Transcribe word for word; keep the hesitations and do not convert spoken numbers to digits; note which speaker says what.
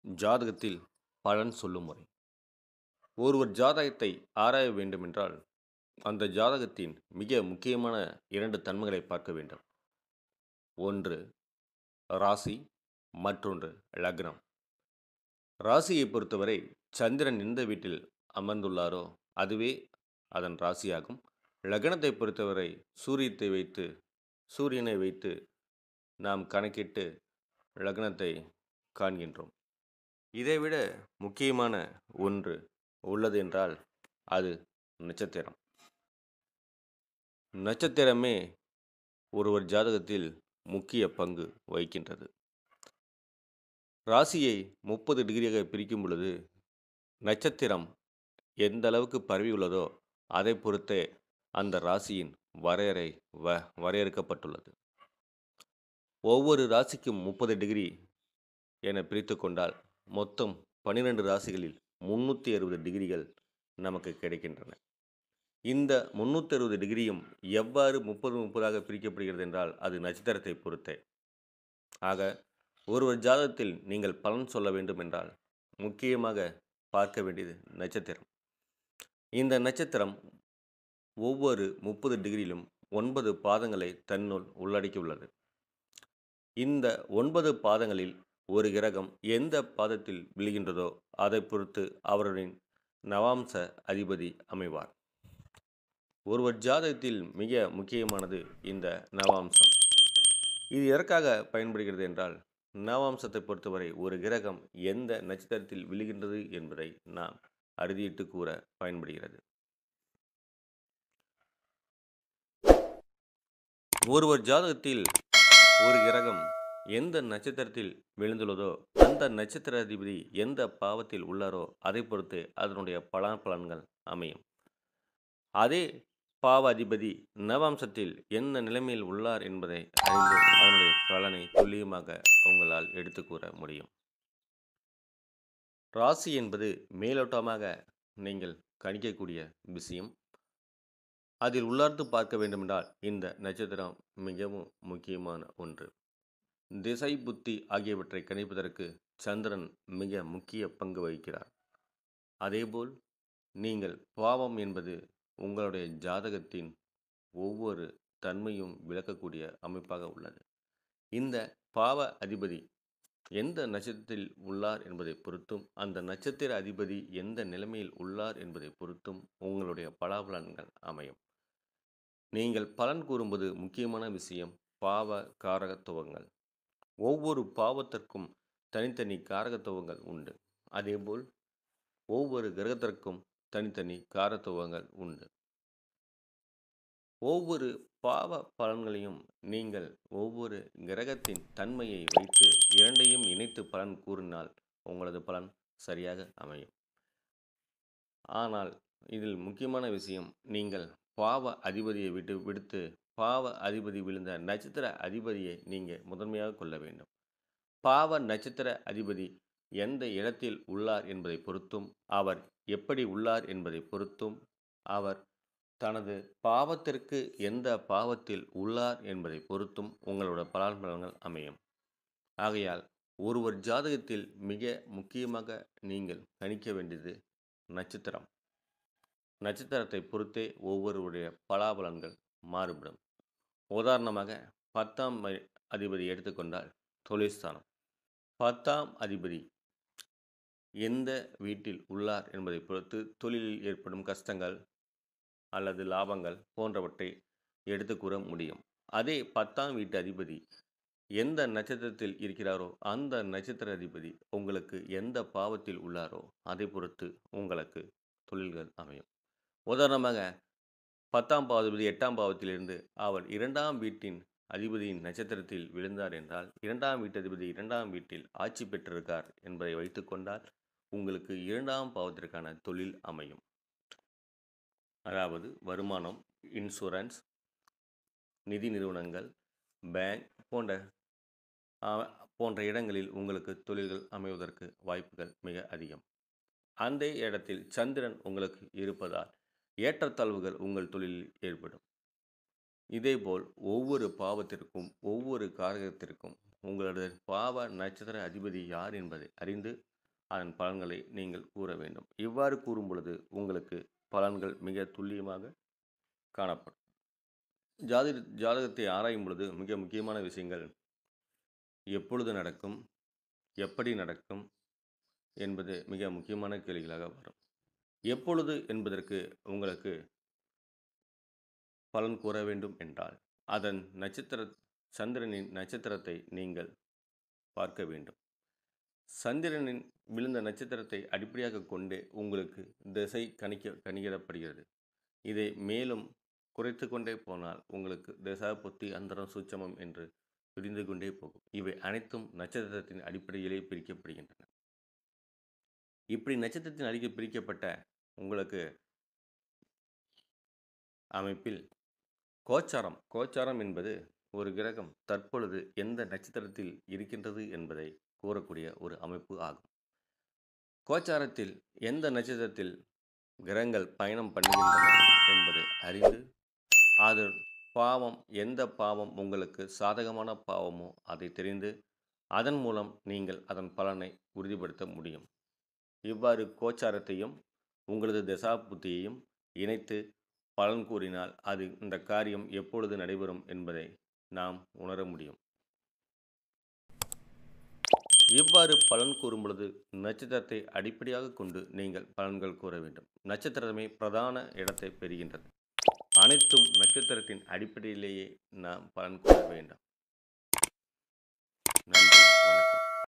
Speaker 1: ஜாதகத்தில் பலன் சொல்லும் முறை. ஒருவர் ஜாதகத்தை ஆராய வேண்டுமென்றால், அந்த ஜாதகத்தின் மிக முக்கியமான இரண்டு தன்மைகளை பார்க்க வேண்டும். ஒன்று ராசி, மற்றொன்று லக்னம். ராசியை பொறுத்தவரை சந்திரன் எந்த வீட்டில் அமர்ந்துள்ளாரோ அதுவே அதன் ராசியாகும். லக்னத்தை பொறுத்தவரை சூரியத்தை வைத்து சூரியனை வைத்து நாம் கணக்கிட்டு லக்னத்தை காண்கின்றோம். இதைவிட முக்கியமான ஒன்று உள்ளது என்றால் அது நட்சத்திரம். நட்சத்திரமே ஒருவர் ஜாதகத்தில் முக்கிய பங்கு வகிக்கின்றது. ராசியை முப்பது டிகிரியாக பிரிக்கும் பொழுது நட்சத்திரம் எந்த அளவுக்கு பரவியுள்ளதோ அதை பொறுத்தே அந்த ராசியின் வரையறை வ வரையறுக்கப்பட்டுள்ளது. ஒவ்வொரு ராசிக்கும் முப்பது டிகிரி என பிரித்து கொண்டால் மொத்தம் பன்னிரண்டு ராசிகளில் முன்னூற்றி அறுபது டிகிரிகள் நமக்கு கிடைக்கின்றன. இந்த முன்னூற்றி அறுபது டிகிரியும் எவ்வாறு முப்பது முப்பதாக பிரிக்கப்படுகிறது என்றால் அது நட்சத்திரத்தை பொறுத்தே. ஆக ஒருவர் ஜாதகத்தில் நீங்கள் பலன் சொல்ல வேண்டும் என்றால் முக்கியமாக பார்க்க வேண்டியது நட்சத்திரம். இந்த நட்சத்திரம் ஒவ்வொரு முப்பது டிகிரியிலும் ஒன்பது பாதங்களை தன்னுள் உள்ளடக்கியுள்ளது. இந்த ஒன்பது பாதங்களில் ஒரு கிரகம் எந்த பாதத்தில் விழுகின்றதோ அதை பொறுத்து அவர்களின் நவாம்ச அதிபதி அமைவார். ஒருவர் ஜாதகத்தில் மிக முக்கியமானது இந்த நவாம்சம். இது எதற்காக பயன்படுகிறது என்றால், நவாம்சத்தை பொறுத்தவரை ஒரு கிரகம் எந்த நட்சத்திரத்தில் விழுகின்றது என்பதை நாம் அறுதியிட்டு கூற பயன்படுகிறது. ஒருவர் ஜாதகத்தில் ஒரு கிரகம் எந்த நட்சத்திரத்தில் விழுந்துள்ளதோ அந்த நட்சத்திர அதிபதி எந்த பாவத்தில் உள்ளாரோ அதை பொறுத்து அதனுடைய பலாபலன்கள் அமையும். அதே பாவ அதிபதி நவாம்சத்தில் என்ன நிலைமையில் உள்ளார் என்பதை அறிந்து அதனுடைய பலனை துல்லியமாக உங்களால் எடுத்து கூற முடியும். ராசி என்பது மேலோட்டமாக நீங்கள் கணிக்கக்கூடிய விஷயம். அதில் உள்ளார்ந்து பார்க்க வேண்டுமென்றால் இந்த நட்சத்திரம் மிகவும் முக்கியமான ஒன்று. திசை புத்தி ஆகியவற்றை கணிப்பதற்கு சந்திரன் மிக முக்கிய பங்கு வகிக்கிறார். அதேபோல் நீங்கள் பாவம் என்பது உங்களுடைய ஜாதகத்தின் ஒவ்வொரு தன்மையும் விளக்கக்கூடிய அமைப்பாக உள்ளது. இந்த பாவ அதிபதி எந்த நட்சத்திரத்தில் உள்ளார் என்பதை பொறுத்தும் அந்த நட்சத்திர அதிபதி எந்த நிலைமையில் உள்ளார் என்பதை பொறுத்தும் உங்களுடைய பலாபலன்கள் அமையும். நீங்கள் பலன் கூறும்போது முக்கியமான விஷயம் பாவ காரகத்துவங்கள். ஒவ்வொரு பாவத்திற்கும் தனித்தனி காரகத்துவங்கள் உண்டு. அதேபோல் ஒவ்வொரு கிரகத்திற்கும் தனித்தனி காரத்துவங்கள் உண்டு. ஒவ்வொரு பாவ பலன்களையும் நீங்கள் ஒவ்வொரு கிரகத்தின் தன்மையை வைத்து இரண்டையும் இணைத்து பலன் கூறினால் உங்களது பலன் சரியாக அமையும். ஆனால் இதில் முக்கியமான விஷயம், நீங்கள் பாவ அதிபதியை விட்டு விடுத்து பாவ அதிபதி விழுந்த நட்சத்திர அதிபதியை நீங்கள் முதன்மையாக கொள்ள வேண்டும். பாவ நட்சத்திர அதிபதி எந்த இடத்தில் உள்ளார் என்பதை பொறுத்தும் அவர் எப்படி உள்ளார் என்பதை பொறுத்தும் அவர் தனது பாவத்திற்கு எந்த பாவத்தில் உள்ளார் என்பதை பொறுத்தும் உங்களோட பலாபலன்கள் அமையும். ஆகையால் ஒருவர் ஜாதகத்தில் மிக முக்கியமாக நீங்கள் கணிக்க வேண்டியது நட்சத்திரம். நட்சத்திரத்தை பொறுத்தே ஒவ்வொருவருடைய பலாபலன்கள் மாறுபடும். உதாரணமாக பத்தாம் அதிபதி எடுத்துக்கொண்டால் தொழில்ஸ்தானம். பத்தாம் அதிபதி எந்த வீட்டில் உள்ளார் என்பதை பொறுத்து தொழிலில் ஏற்படும் கஷ்டங்கள் அல்லது லாபங்கள் போன்றவற்றை எடுத்து கூற முடியும். அதே பத்தாம் வீட்டு அதிபதி எந்த நட்சத்திரத்தில் இருக்கிறாரோ அந்த நட்சத்திர அதிபதி உங்களுக்கு எந்த பாவத்தில் உள்ளாரோ அதை பொறுத்து உங்களுக்கு தொழில்கள் அமையும். உதாரணமாக பத்தாம் பாவாதிபதி எட்டாம் பாவத்திலிருந்து அவர் இரண்டாம் வீட்டின் அதிபதியின் நட்சத்திரத்தில் விழுந்தார் என்றால் இரண்டாம் வீட்டு அதிபதி இரண்டாம் வீட்டில் ஆட்சி பெற்றிருக்கார் என்பதை வைத்துக்கொண்டால் உங்களுக்கு இரண்டாம் பாவத்திற்கான தொழில் அமையும். அதாவது வருமானம், இன்சூரன்ஸ், நிதி நிறுவனங்கள், பேங்க் போன்ற போன்ற இடங்களில் உங்களுக்கு தொழில்கள் அமைவதற்கு வாய்ப்புகள் மிக அதிகம். அந்த இடத்தில் சந்திரன் உங்களுக்கு இருப்பதால் ஏற்றத்தாழ்வுகள் உங்கள் தொழிலில் ஏற்படும். இதேபோல் ஒவ்வொரு பாவத்திற்கும் ஒவ்வொரு காரகத்திற்கும் உங்களது பாவ நட்சத்திர அதிபதி யார் என்பதை அறிந்து அதன் பலன்களை நீங்கள் கூற வேண்டும். இவ்வாறு கூறும் பொழுது உங்களுக்கு பலன்கள் மிக துல்லியமாக காணப்படும். ஜாதி ஜாதகத்தை ஆராயும் பொழுது மிக முக்கியமான விஷயங்கள் எப்பொழுது நடக்கும், எப்படி நடக்கும் என்பது மிக முக்கியமான கேள்விகளாக வரும். எப்பொழுது என்பதற்கு உங்களுக்கு பலன் கூற வேண்டும் என்றால் அதன் நட்சத்திர சந்திரனின் நட்சத்திரத்தை நீங்கள் பார்க்க வேண்டும். சந்திரனின் விழுந்த நட்சத்திரத்தை அடிப்படையாக கொண்டே உங்களுக்கு திசை கணிக்க கணிக்கிடப்படுகிறது. இதை மேலும் குறைத்து கொண்டே போனால் உங்களுக்கு திசா புத்தி அந்தரம் சூட்சமம் என்று பிரிந்து கொண்டே போகும். இவை அனைத்தும் நட்சத்திரத்தின் அடிப்படையிலே பிரிக்கப்படுகின்றன. இப்படி நட்சத்திரத்தின் அடிப்படையில் பிரிக்கப்பட்ட உங்களுக்கு அமைப்பில் கோச்சாரம் கோச்சாரம் என்பது ஒரு கிரகம் தற்பொழுது எந்த நட்சத்திரத்தில் இருக்கின்றது என்பதை கூறக்கூடிய ஒரு அமைப்பு ஆகும். கோச்சாரத்தில் எந்த நட்சத்திரத்தில் கிரகங்கள் பயணம் பண்ணுகின்றன என்பதை அறிந்து அது பாவம் எந்த பாவம் உங்களுக்கு சாதகமான பாவமோ அதை தெரிந்து அதன் மூலம் நீங்கள் அதன் பலனை உறுதிப்படுத்த முடியும். இவ்வாறு கோச்சாரத்தையும் உங்களது தசா புத்தியையும் இணைத்து பலன் கூறினால் அது இந்த காரியம் எப்பொழுது நடைபெறும் என்பதை நாம் உணர முடியும். இவ்வாறு பலன் கூறும் பொழுது நட்சத்திரத்தை அடிப்படையாக கொண்டு நீங்கள் பலன்கள் கூற வேண்டும். நட்சத்திரமே பிரதான இடத்தை பெறுகின்றது. அனைத்தும் நட்சத்திரத்தின் அடிப்படையிலேயே நாம் பலன் கூற வேண்டும். நன்றி.